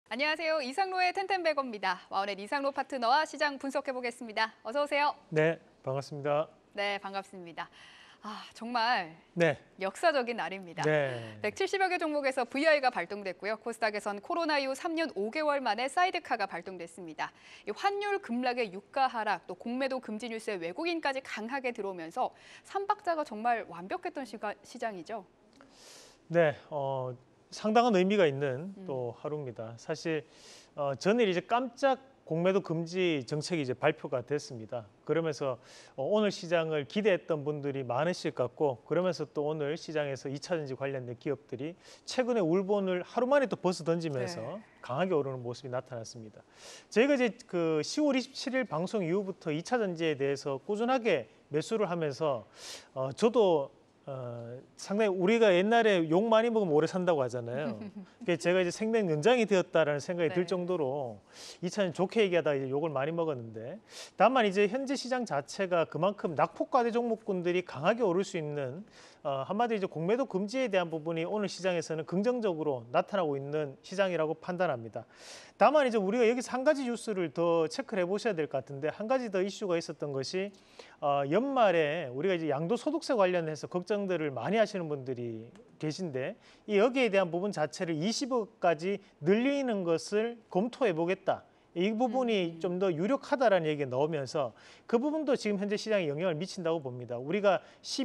안녕하세요. 이상로의 텐텐베거입니다. 와운의 이상로 파트너와 시장 분석해 보겠습니다. 어서 오세요. 네, 반갑습니다. 네, 반갑습니다. 정말 네, 역사적인 날입니다. 네, 170여 개 종목에서 VI가 발동됐고요. 코스닥에선 코로나 이후 3년 5개월 만에 사이드카가 발동됐습니다. 이 환율 급락의 유가 하락, 또 공매도 금지 뉴스에 외국인까지 강하게 들어오면서 삼박자가 정말 완벽했던 시장이죠. 네, 상당한 의미가 있는 또 하루입니다. 사실 전일 이제 깜짝 공매도 금지 정책이 이제 발표가 됐습니다. 그러면서 오늘 시장을 기대했던 분들이 많으실 것 같고, 그러면서 또 오늘 시장에서 2차전지 관련된 기업들이 최근에 울본을 하루 만에 또 버스 던지면서 네. 강하게 오르는 모습이 나타났습니다. 저희가 이제 그 10월 27일 방송 이후부터 2차전지에 대해서 꾸준하게 매수를 하면서 저도 상당히 우리가 옛날에 욕 많이 먹으면 오래 산다고 하잖아요. 제가 이제 생명 연장이 되었다라는 생각이 들 네. 정도로 2차전 좋게 얘기하다가 이제 욕을 많이 먹었는데, 다만 이제 현재 시장 자체가 그만큼 낙폭과대 종목군들이 강하게 오를 수 있는 한마디로 이제 공매도 금지에 대한 부분이 오늘 시장에서는 긍정적으로 나타나고 있는 시장이라고 판단합니다. 다만 이제 우리가 여기서 한 가지 뉴스를 더 체크를 해보셔야 될 것 같은데, 한 가지 더 이슈가 있었던 것이 연말에 우리가 이제 양도소득세 관련해서 걱정들을 많이 하시는 분들이 계신데, 이 여기에 대한 부분 자체를 20억까지 늘리는 것을 검토해 보겠다. 이 부분이 좀 더 유력하다라는 얘기가 나오면서 그 부분도 지금 현재 시장에 영향을 미친다고 봅니다. 우리가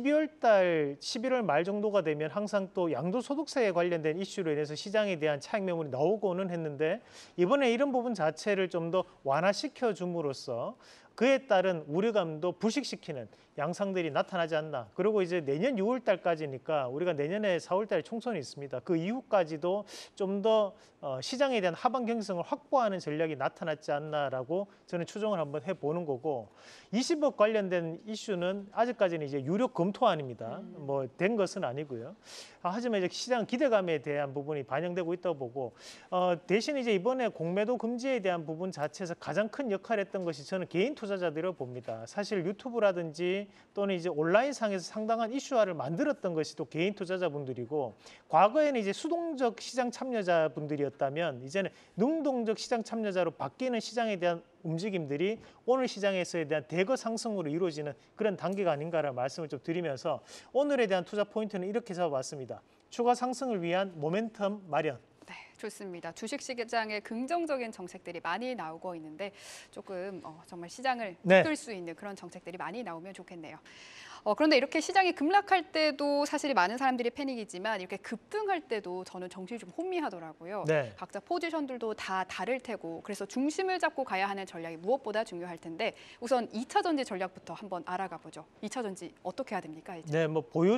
11월 말 정도가 되면 항상 또 양도소득세에 관련된 이슈로 인해서 시장에 대한 차익 매물이 나오고는 했는데, 이번에 이런 부분 자체를 좀 더 완화시켜 줌으로써 그에 따른 우려감도 불식시키는 양상들이 나타나지 않나. 그리고 이제 내년 6월 달까지니까 우리가 내년에 4월 달에 총선이 있습니다. 그 이후까지도 좀 더 시장에 대한 하방 경쟁성을 확보하는 전략이 나타났지 않나라고 저는 추정을 한번 해보는 거고, 20억 관련된 이슈는 아직까지는 이제 유력 검토안입니다. 뭐 된 것은 아니고요. 하지만 이제 시장 기대감에 대한 부분이 반영되고 있다고 보고, 대신 이제 이번에 공매도 금지에 대한 부분 자체에서 가장 큰 역할을 했던 것이 저는 개인 투자자들이라고 봅니다. 사실 유튜브라든지 또는 이제 온라인상에서 상당한 이슈화를 만들었던 것이 또 개인 투자자분들이고, 과거에는 이제 수동적 시장 참여자분들이었다면 이제는 능동적 시장 참여자로 바뀌는 시장에 대한 움직임들이 오늘 시장에서에 대한 대거 상승으로 이루어지는 그런 단계가 아닌가라는 말씀을 좀 드리면서, 오늘에 대한 투자 포인트는 이렇게 잡아봤습니다. 추가 상승을 위한 모멘텀 마련. 네, 좋습니다. 주식시장에 긍정적인 정책들이 많이 나오고 있는데 조금 정말 시장을 이끌 수 있는 그런 정책들이 많이 나오면 좋겠네요. 그런데 이렇게 시장이 급락할 때도 사실 많은 사람들이 패닉이지만 이렇게 급등할 때도 저는 정신이 좀 혼미하더라고요. 네. 각자 포지션들도 다 다를 테고, 그래서 중심을 잡고 가야 하는 전략이 무엇보다 중요할 텐데, 우선 2차 전지 전략부터 한번 알아가 보죠. 2차 전지 어떻게 해야 됩니까, 이제? 네, 뭐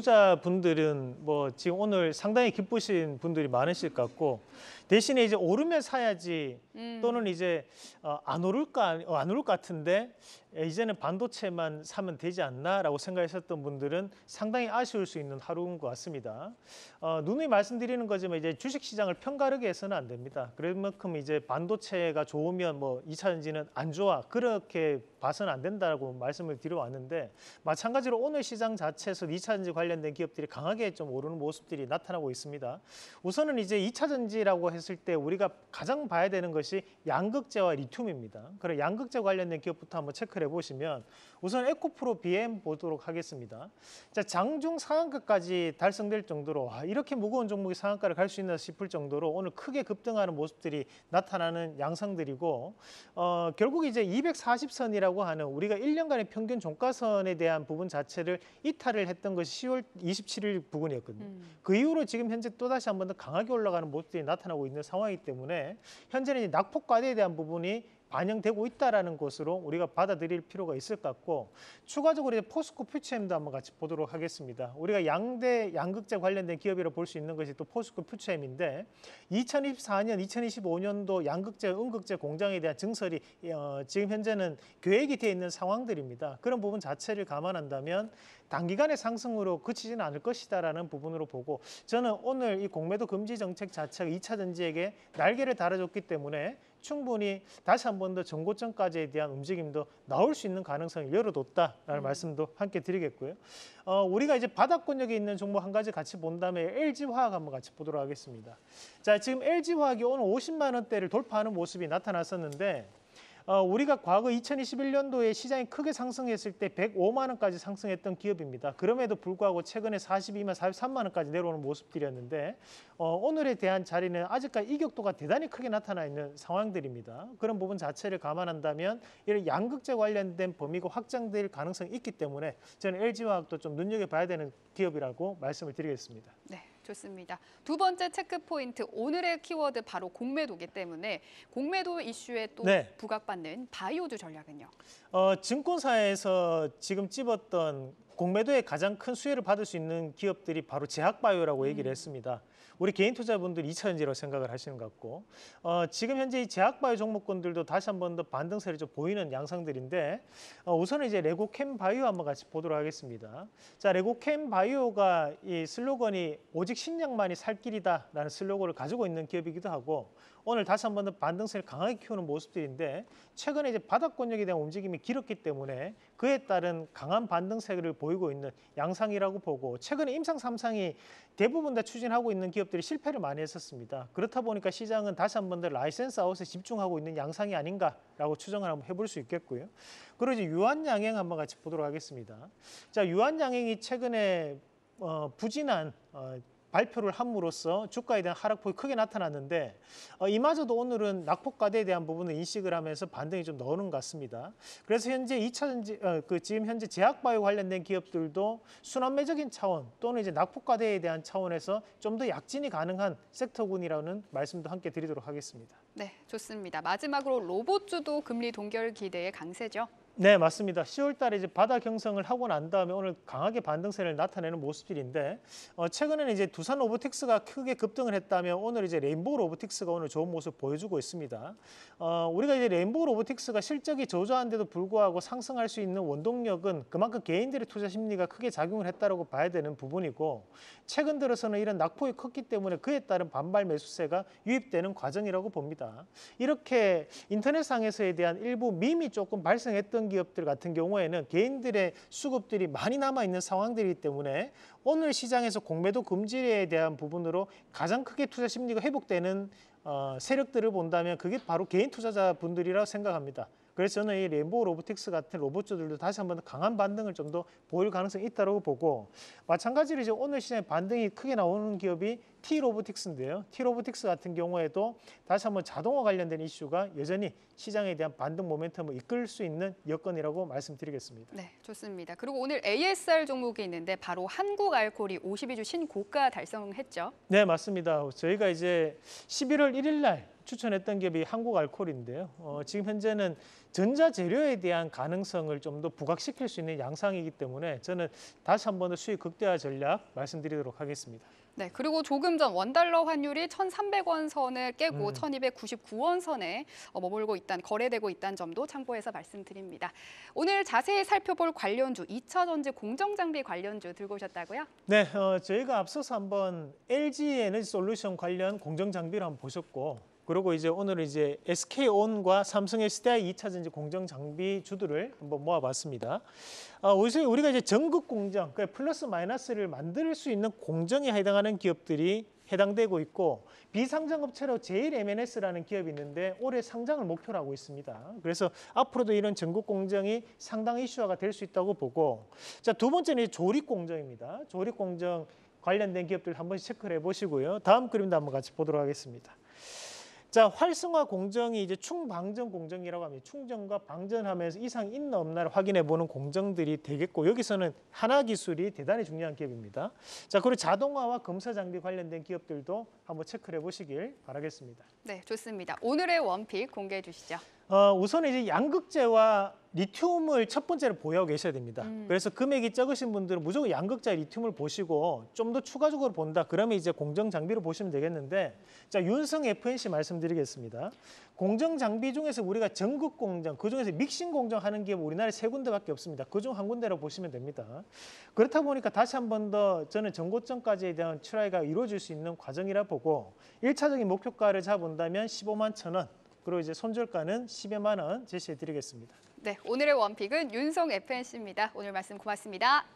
보유자분들은 뭐 지금 오늘 상당히 기쁘신 분들이 많으실 것 같고, 대신에 이제 오르면 사야지, 또는 이제 안 오를 것 같은데 이제는 반도체만 사면 되지 않나라고 생각하셨던 분들은 상당히 아쉬울 수 있는 하루인 것 같습니다. 누누이 말씀드리는 거지만 이제 주식시장을 편가르게 해서는 안 됩니다. 그만큼 이제 반도체가 좋으면 뭐 2차 전지는 안 좋아, 그렇게 봐서는 안 된다고 말씀을 드려왔는데, 마찬가지로 오늘 시장 자체에서 2차 전지 관련된 기업들이 강하게 좀 오르는 모습들이 나타나고 있습니다. 우선은 이제 2차 전지라고 했을 때 우리가 가장 봐야 되는 것이 양극재와 리튬입니다. 그래, 양극재 관련된 기업부터 한번 체크를 해보시면, 우선 에코프로 BM 보도록 하겠습니다. 자, 장중 상한가까지 달성될 정도로 이렇게 무거운 종목이 상한가를 갈 수 있나 싶을 정도로 오늘 크게 급등하는 모습들이 나타나는 양상들이고, 결국 이제 240선이라고 하는 우리가 1년간의 평균 종가선에 대한 부분 자체를 이탈을 했던 것이 10월 27일 부근이었거든요. 그 이후로 지금 현재 또다시 한 번 더 강하게 올라가는 모습들이 나타나고 있는 상황이기 때문에, 현재는 이제 낙폭 과대에 대한 부분이 반영되고 있다라는 것으로 우리가 받아들일 필요가 있을 것 같고, 추가적으로 이제 포스코 퓨처엠도 한번 같이 보도록 하겠습니다. 우리가 양대 양극재 관련된 기업이라고 볼 수 있는 것이 또 포스코 퓨처엠인데, 2024년, 2025년도 양극재, 음극재 공장에 대한 증설이 지금 현재는 계획이 되어 있는 상황들입니다. 그런 부분 자체를 감안한다면 단기간의 상승으로 그치지는 않을 것이다라는 부분으로 보고, 저는 오늘 이 공매도 금지 정책 자체가 2차 전지에게 날개를 달아줬기 때문에 충분히 다시 한 번 더 전고점까지에 대한 움직임도 나올 수 있는 가능성을 열어뒀다라는 말씀도 함께 드리겠고요. 우리가 이제 바닥권역에 있는 종목 한 가지 같이 본 다음에 LG화학 한번 같이 보도록 하겠습니다. 자, 지금 LG화학이 오늘 50만 원대를 돌파하는 모습이 나타났었는데 우리가 과거 2021년도에 시장이 크게 상승했을 때 105만 원까지 상승했던 기업입니다. 그럼에도 불구하고 최근에 42만, 43만 원까지 내려오는 모습들이었는데 오늘에 대한 자리는 아직까지 이격도가 대단히 크게 나타나 있는 상황들입니다. 그런 부분 자체를 감안한다면 이런 양극재 관련된 범위가 확장될 가능성이 있기 때문에 저는 LG화학도 좀 눈여겨봐야 되는 기업이라고 말씀을 드리겠습니다. 네. 좋습니다. 두 번째 체크 포인트, 오늘의 키워드 바로 공매도기 때문에 공매도 이슈에 또 부각받는 바이오주 전략은요? 증권사에서 지금 찝었던 공매도에 가장 큰 수혜를 받을 수 있는 기업들이 바로 제약바이오라고 얘기를 했습니다. 우리 개인 투자분들이 2차전지라고 생각을 하시는 것 같고 지금 현재 이 제약바이오 종목군들도 다시 한 번 더 반등세를 좀 보이는 양상들인데 우선은 이제 레고캠바이오 한번 같이 보도록 하겠습니다. 자, 레고캠바이오가 이 슬로건이 오직 신약만이 살 길이다라는 슬로건을 가지고 있는 기업이기도 하고 오늘 다시 한 번 더 반등세를 강하게 키우는 모습들인데 최근에 이제 바닥권역에 대한 움직임이 길었기 때문에 그에 따른 강한 반등세를 보이고 있는 양상이라고 보고 최근에 임상 3상이 대부분 다 추진하고 있는 기업들이 실패를 많이 했었습니다. 그렇다 보니까 시장은 다시 한 번 더 라이센스 아웃에 집중하고 있는 양상이 아닌가라고 추정을 한번 해볼 수 있겠고요. 그리고 이제 유한양행 한번 같이 보도록 하겠습니다. 자, 유한양행이 최근에 부진한 발표를 함으로써 주가에 대한 하락폭이 크게 나타났는데 이마저도 오늘은 낙폭과대에 대한 부분을 인식을 하면서 반등이 좀 나오는 것 같습니다. 그래서 현재 2차전지 지금 현재 제약바이오 관련된 기업들도 순환매적인 차원 또는 이제 낙폭과대에 대한 차원에서 좀 더 약진이 가능한 섹터군이라는 말씀도 함께 드리도록 하겠습니다. 네, 좋습니다. 마지막으로 로봇주도 금리 동결 기대의 강세죠? 네, 맞습니다. 10월 달에 이제 바닥 형성을 하고 난 다음에 오늘 강하게 반등세를 나타내는 모습들인데 최근에는 이제 두산 로보틱스가 크게 급등을 했다면 오늘 이제 레인보우 로보틱스가 오늘 좋은 모습 보여주고 있습니다. 우리가 이제 레인보우 로보틱스가 실적이 저조한데도 불구하고 상승할 수 있는 원동력은 그만큼 개인들의 투자 심리가 크게 작용을 했다라고 봐야 되는 부분이고 최근 들어서는 이런 낙폭이 컸기 때문에 그에 따른 반발 매수세가 유입되는 과정이라고 봅니다. 이렇게 인터넷상에서에 대한 일부 밈이 조금 발생했던 기업들 같은 경우에는 개인들의 수급들이 많이 남아있는 상황들이기 때문에 오늘 시장에서 공매도 금지에 대한 부분으로 가장 크게 투자 심리가 회복되는 세력들을 본다면 그게 바로 개인 투자자분들이라고 생각합니다. 그래서 저는 이 레인보우 로보틱스 같은 로봇주들도 다시 한번 강한 반등을 좀 더 보일 가능성이 있다고 보고 마찬가지로 이제 오늘 시장에 반등이 크게 나오는 기업이 T-로보틱스인데요. T-로보틱스 같은 경우에도 다시 한번 자동화 관련된 이슈가 여전히 시장에 대한 반등 모멘텀을 이끌 수 있는 여건이라고 말씀드리겠습니다. 네, 좋습니다. 그리고 오늘 ASR 종목이 있는데 바로 한국알코올이 52주 신고가 달성했죠? 네, 맞습니다. 저희가 이제 11월 1일 날 추천했던 기업이 한국알코올인데요. 지금 현재는 전자재료에 대한 가능성을 좀 더 부각시킬 수 있는 양상이기 때문에 저는 다시 한 번 더 수익 극대화 전략 말씀드리도록 하겠습니다. 네, 그리고 조금 전 원달러 환율이 1,300원 선을 깨고 1,299원 선에 머물고 있다는 거래되고 있다는 점도 참고해서 말씀드립니다. 오늘 자세히 살펴볼 관련주, 2차전지 공정장비 관련주 들고 오셨다고요? 네, 저희가 앞서서 한번 LG 에너지 솔루션 관련 공정장비를 한번 보셨고 그리고 이제 오늘은 이제 SK온과 삼성의 SDI 2차전지 공정 장비 주들을 한번 모아봤습니다. 우리가 이제 전극 공정, 그러니까 플러스 마이너스를 만들 수 있는 공정에 해당하는 기업들이 해당되고 있고 비상장업체로 제일 M&S라는 기업이 있는데 올해 상장을 목표로 하고 있습니다. 그래서 앞으로도 이런 전국 공정이 상당히 이슈화가 될 수 있다고 보고 자, 두 번째는 조립 공정입니다. 조립 공정 관련된 기업들 한 번씩 체크를 해보시고요. 다음 그림도 한번 같이 보도록 하겠습니다. 자, 활성화 공정이 이제 충방전 공정이라고 합니다. 충전과 방전하면서 이상 있나 없나를 확인해 보는 공정들이 되겠고 여기서는 하나기술이 대단히 중요한 기업입니다. 자, 그리고 자동화와 검사 장비 관련된 기업들도 한번 체크를 해보시길 바라겠습니다. 네, 좋습니다. 오늘의 원픽 공개해 주시죠. 우선 이제 양극재와 리튬을 첫 번째로 보유하고 계셔야 됩니다. 그래서 금액이 적으신 분들은 무조건 양극재 리튬을 보시고 좀 더 추가적으로 본다. 그러면 이제 공정 장비로 보시면 되겠는데 자, 윤성 FNC 말씀드리겠습니다. 공정 장비 중에서 우리가 전극 공정, 그중에서 믹싱 공정 하는 기업 우리나라에 세 군데밖에 없습니다. 그중 한 군데로 보시면 됩니다. 그렇다 보니까 다시 한 번 더 저는 전고점까지에 대한 출하가 이루어질 수 있는 과정이라 보고 1차적인 목표가를 잡은다면 15만 1,000원. 그리고 이제 손절가는 10여만 원 제시해 드리겠습니다. 네, 오늘의 원픽은 윤성 FNC입니다. 오늘 말씀 고맙습니다.